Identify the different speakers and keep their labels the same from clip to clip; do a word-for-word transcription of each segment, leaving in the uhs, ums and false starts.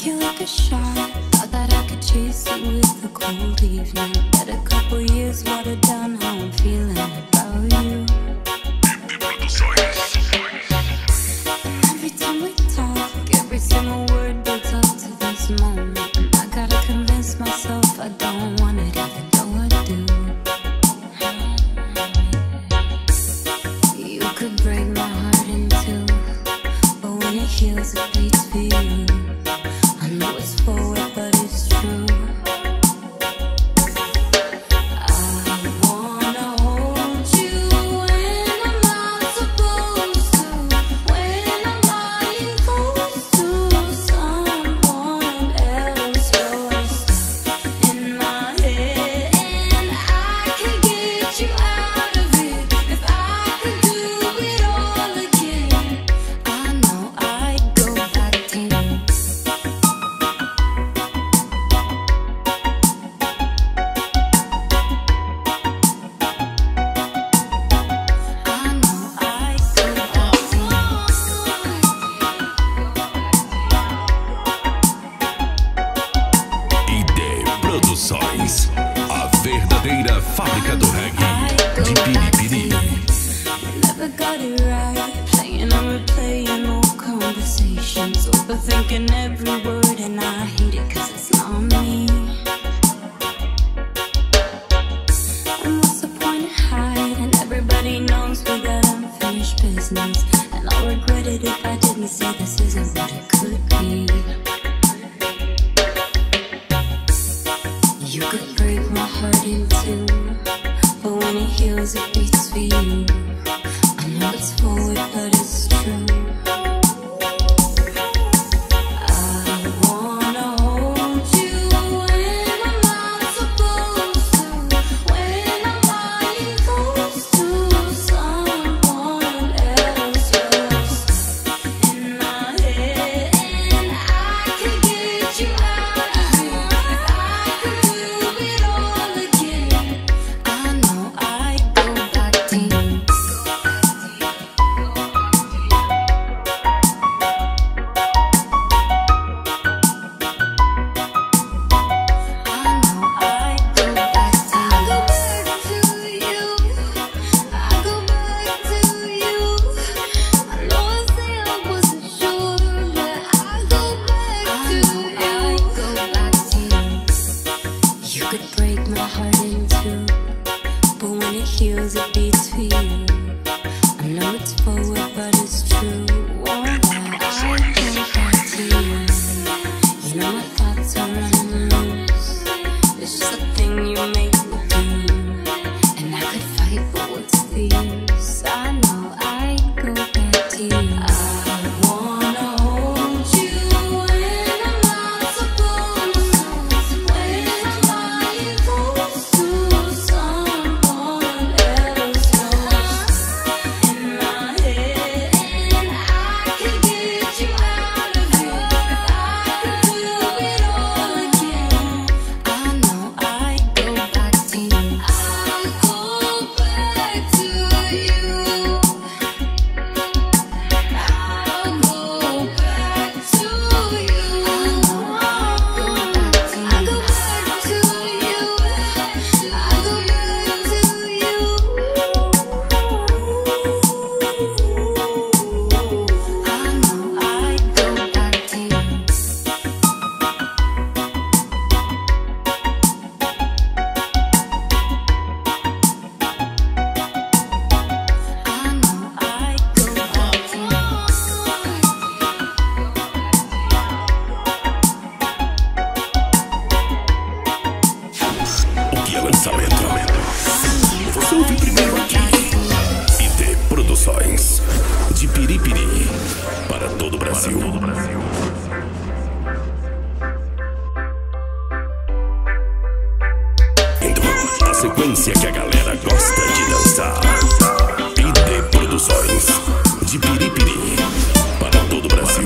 Speaker 1: you like a shot. Thought that I could chase it with a cold evening. Let a couple years water down how I'm feeling about you. Every time we talk, every single word builds up to this moment. I gotta convince myself I don't want it, even though I do. You could break my heart in two, but when it heals it beats for you. I know it's forward but it's true.
Speaker 2: A verdadeira fábrica do reggae de Piripiri.
Speaker 1: Never got it right, playing and replaying old conversations, overthinking every word, and I hate it cause it's not me. And what's the point of hiding? Everybody knows we got unfinished business, and I'll regret it if I didn't say this isn't what it could be. You could break my heart in two, but when it heals it beats for you. I know it's forward but it's true. I wanna hold you when I'm not supposed to, when I'm lying close to someone else, just in my head, and I can get you out of here. Heals it beats for you. I know it's forward but it's true. Won't I go back to you? You know my thoughts are running loose. It's just a thing you make me do, and I could fight but what's the use? I know I'd go back to you. I wanna hold you when I'm not supposed to, when I'm lying close to someone.
Speaker 2: Você ouviu primeiro aqui. I D Produções de Piripiri para todo o Brasil. Então, a sequência que a galera gosta de dançar. I D Produções de Piripiri para todo o Brasil.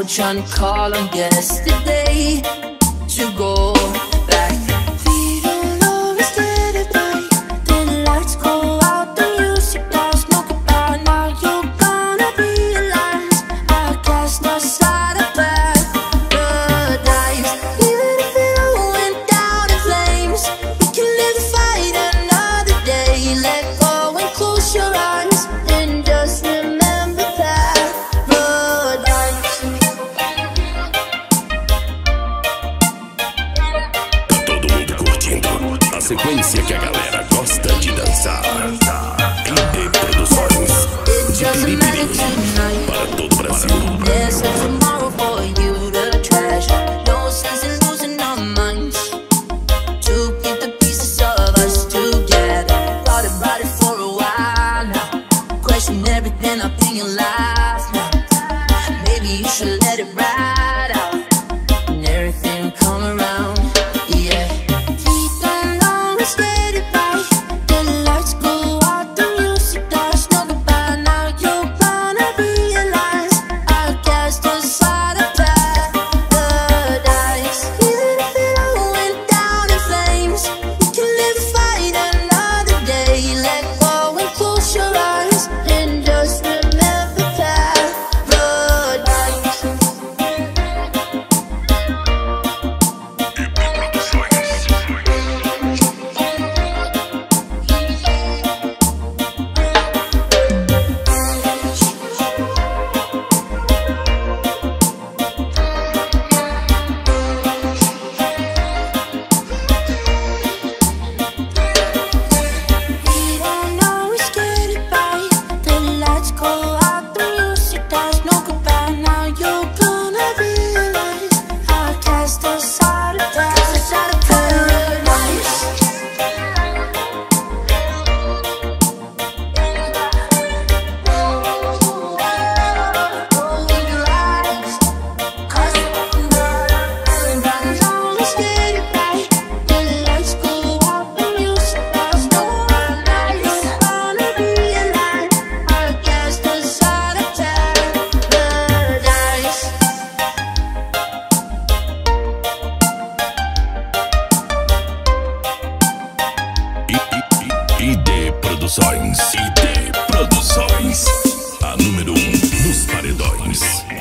Speaker 1: trying to call on yesterday to go back. We don't always get it right. The lights go out, the music does no goodbye. Now you're gonna realize I cast aside a paradise. Even if it all went down in flames, we can live the fight another day. Let go and close your eyes and just remember paradise.
Speaker 2: A sequência que a galera gosta de dançar. I D Produções de Piripiri para todo o Brasil.
Speaker 1: There's a tomorrow for you to trash. No sense in losing our minds. To keep the pieces of us together. Thought about it for a while now. Question everything up in your life now. Maybe you should let it ride out and everything will come around. Yeah. Get it right. The lights go out, the music does no goodbye. Now you're gonna realize I cast aside a paradise. Even if it all went down in flames, we can live the fight another day. Let go and close your eyes and just remember paradise.
Speaker 2: I D Produções. I D Produções. A número um dos paredões.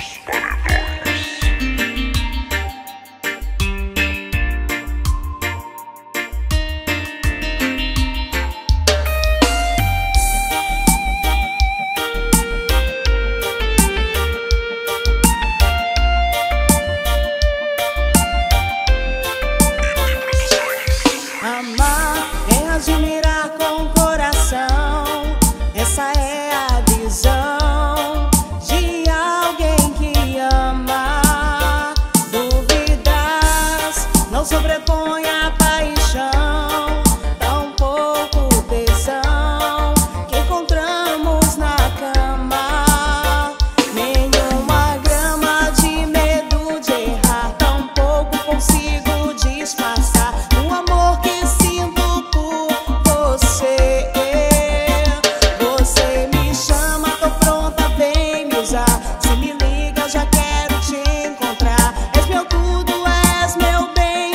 Speaker 3: Amar é admirar com o coração. Essa é a visão de alguém que ama. Dúvidas não sobrepõe a paixão, tampouco tesão que encontramos na cama. Nenhuma grama de medo de errar, tampouco consigo disfarçar o amor que sinto por você. Você me chama, tô pronta, vem me usar. Se me liga, já quero te encontrar. És meu tudo, és meu bem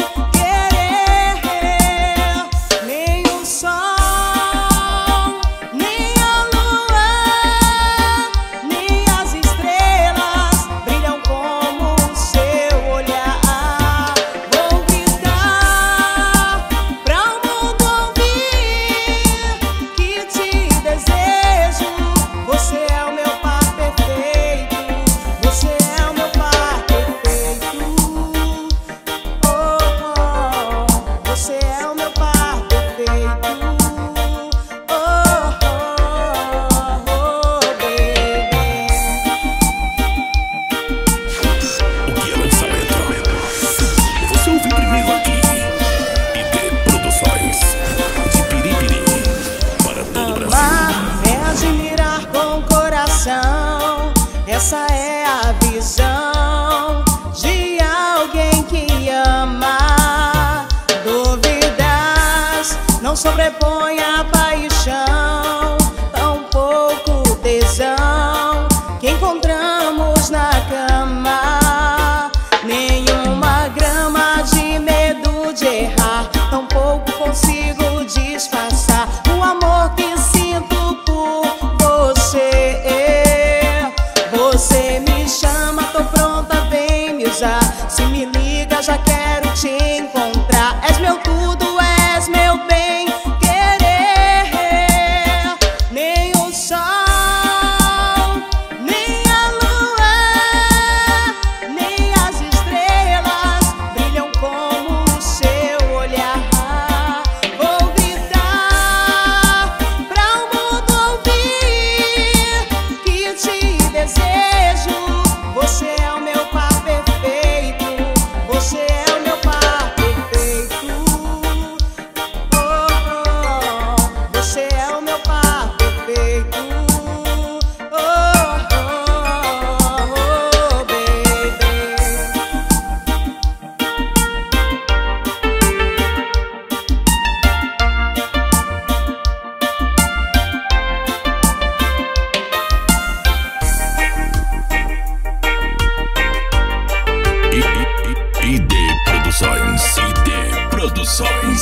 Speaker 3: querer. Nem o sol, nem a lua, nem as estrelas brilham como o seu olhar. Vou gritar pra o mundo ouvir que te desejo. Você é o meu par perfeito. Você é o meu par perfeito. Oh, oh, você é o meu par perfeito. Oh, oh, oh, baby.
Speaker 2: O que é lançamento? Você ouviu primeiro aqui. I D Produções de Piripiri para todo o Brasil.
Speaker 3: Amar é admirar com o coração. Essa é a visão de alguém que ama. Dúvidas não sobrepõe a paixão, tampouco tesão que encontramos na cama. você me chama, tô pronta, vem me usar. Se me liga, já quero te encontrar. És meu tudo, és meu bem querer. Nem o sol, nem a lua, nem as estrelas brilham como o seu olhar. Vou gritar pra o mundo ouvir que te desejo. Você é o meu par perfeito, você é o meu par perfeito. Oh, oh, você é o meu par perfeito. Oh, oh, oh, baby.
Speaker 2: I D Produções, I D Produções.